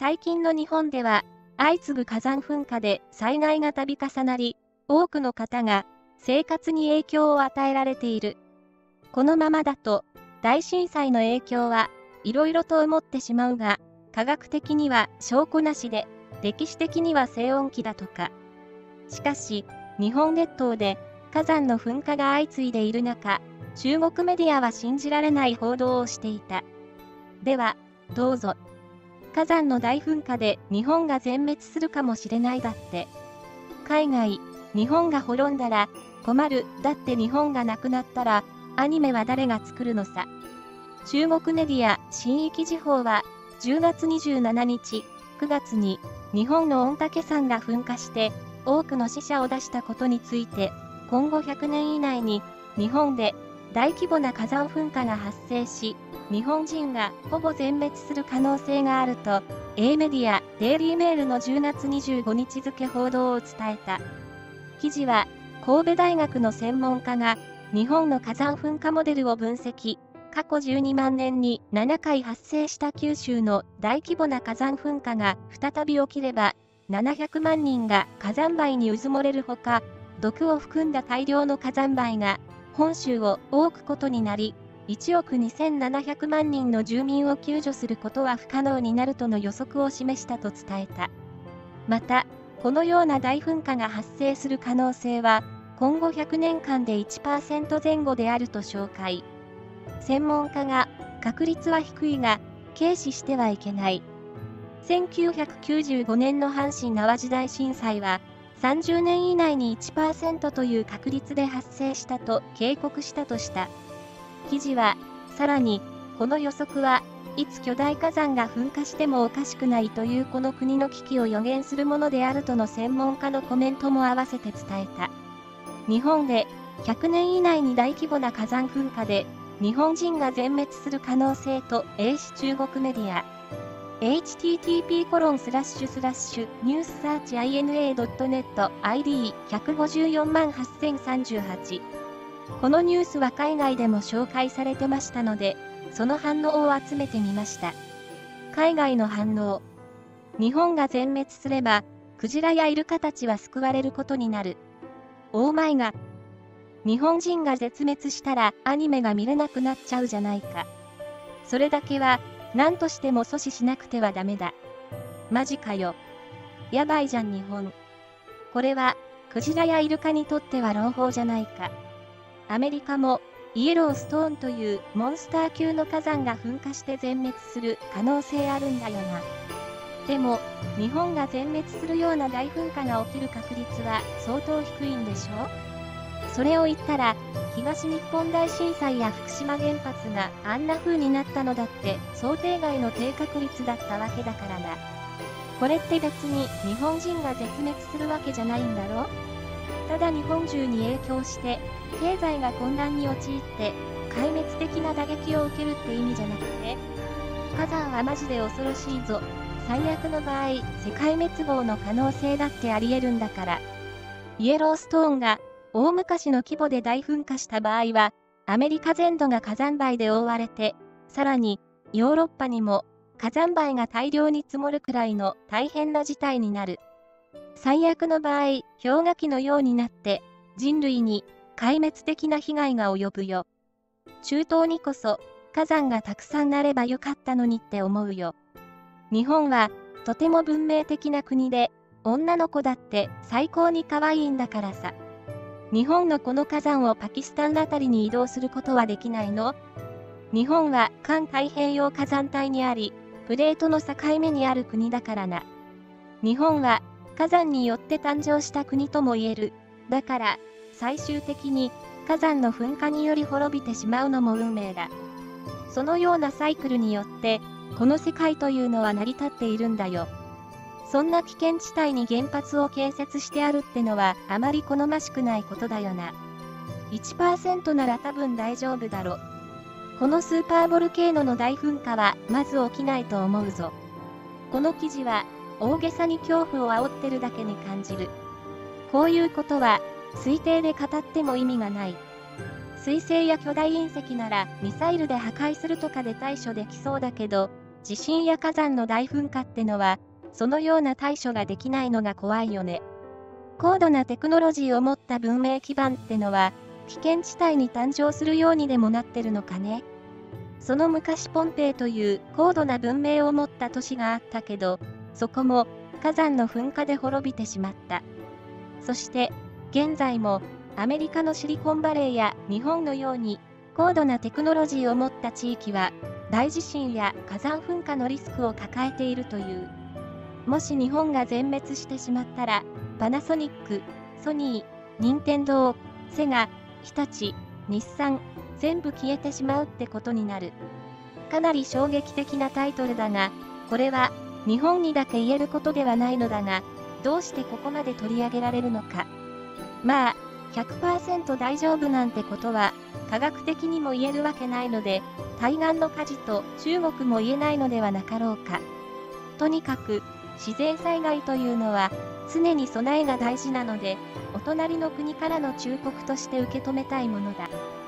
最近の日本では、相次ぐ火山噴火で災害が度重なり、多くの方が生活に影響を与えられている。このままだと、大震災の影響はいろいろと思ってしまうが、科学的には証拠なしで、歴史的には静穏期だとか。しかし、日本列島で火山の噴火が相次いでいる中、中国メディアは信じられない報道をしていた。では、どうぞ。火山の大噴火で日本が全滅するかもしれないだって。海外、日本が滅んだら困る。だって日本がなくなったら、アニメは誰が作るのさ。中国メディア、新域時報は、10月27日、9月に、日本の御嶽山が噴火して、多くの死者を出したことについて、今後100年以内に、日本で大規模な火山噴火が発生し、日本人がほぼ全滅する可能性があると、英メディア、デイリーメールの10月25日付報道を伝えた。記事は、神戸大学の専門家が、日本の火山噴火モデルを分析、過去12万年に7回発生した九州の大規模な火山噴火が再び起きれば、700万人が火山灰にうずもれるほか、毒を含んだ大量の火山灰が本州を覆うことになり、1億2700万人の住民を救助することは不可能になるとの予測を示したと伝えた。また、このような大噴火が発生する可能性は、今後100年間で 1% 前後であると紹介。専門家が、確率は低いが、軽視してはいけない。1995年の阪神・淡路大震災は、30年以内に 1% という確率で発生したと警告したとした。記事は、さらに、この予測はいつ巨大火山が噴火してもおかしくないというこの国の危機を予言するものであるとの専門家のコメントも合わせて伝えた。日本で100年以内に大規模な火山噴火で日本人が全滅する可能性と英紙中国メディア。http://newssearchina.net ID1548038。このニュースは海外でも紹介されてましたので、その反応を集めてみました。海外の反応。日本が全滅すれば、クジラやイルカたちは救われることになる。オーマイガ。日本人が絶滅したらアニメが見れなくなっちゃうじゃないか。それだけは何としても阻止しなくてはダメだ。マジかよ。やばいじゃん日本。これはクジラやイルカにとっては朗報じゃないか。アメリカもイエローストーンというモンスター級の火山が噴火して全滅する可能性あるんだよな。でも、日本が全滅するような大噴火が起きる確率は相当低いんでしょ？それを言ったら、東日本大震災や福島原発があんな風になったのだって想定外の低確率だったわけだからな。これって別に日本人が絶滅するわけじゃないんだろ？ただ日本中に影響して、経済が混乱に陥って、壊滅的な打撃を受けるって意味じゃなくて、火山はマジで恐ろしいぞ。最悪の場合、世界滅亡の可能性だってあり得るんだから。イエローストーンが大昔の規模で大噴火した場合は、アメリカ全土が火山灰で覆われて、さらにヨーロッパにも火山灰が大量に積もるくらいの大変な事態になる。最悪の場合、氷河期のようになって人類に壊滅的な被害が及ぶよ。中東にこそ火山がたくさんなればよかったのにって思うよ。日本はとても文明的な国で、女の子だって最高に可愛いんだからさ。日本のこの火山をパキスタンあたりに移動することはできないの？日本は環太平洋火山帯にあり、プレートの境目にある国だからな。日本は火山によって誕生した国とも言える。だから、最終的に火山の噴火により滅びてしまうのも運命だ。そのようなサイクルによって、この世界というのは成り立っているんだよ。そんな危険地帯に原発を建設してあるってのはあまり好ましくないことだよな。1% なら多分大丈夫だろ。このスーパーボルケーノの大噴火はまず起きないと思うぞ。この記事は大げさに恐怖を煽ってるだけに感じる。こういうことは推定で語っても意味がない。彗星や巨大隕石ならミサイルで破壊するとかで対処できそうだけど、 地震や火山の大噴火ってのは、そのような対処ができないのが怖いよね。高度なテクノロジーを持った文明基盤ってのは、危険地帯に誕生するようにでもなってるのかね。その昔ポンペイという高度な文明を持った都市があったけど、そこも火山の噴火で滅びてしまった。そして、現在もアメリカのシリコンバレーや日本のように高度なテクノロジーを持った地域は、大地震や火山噴火のリスクを抱えているという。もし日本が全滅してしまったら、パナソニック、ソニー、ニンテンドー、セガ、日立、日産、全部消えてしまうってことになる。かなり衝撃的なタイトルだが、これは日本にだけ言えることではないのだが、どうしてここまで取り上げられるのか。まあ、100% 大丈夫なんてことは、科学的にも言えるわけないので、対岸の火事と中国も言えないのではなかろうか。とにかく、自然災害というのは、常に備えが大事なので、お隣の国からの忠告として受け止めたいものだ。